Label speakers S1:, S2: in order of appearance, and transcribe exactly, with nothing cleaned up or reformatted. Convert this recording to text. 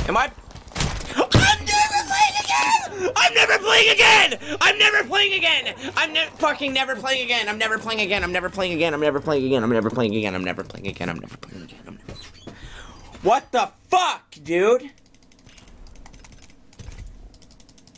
S1: Am I? I'm never playing again! I'm never playing again! I'm never playing again! I'm never fucking never playing again! I'm never playing again! I'm never playing again! I'm never playing again! I'm never playing again! I'm never playing again! I'm never playing again! I'm never playing again! I'm never. What the fuck, dude?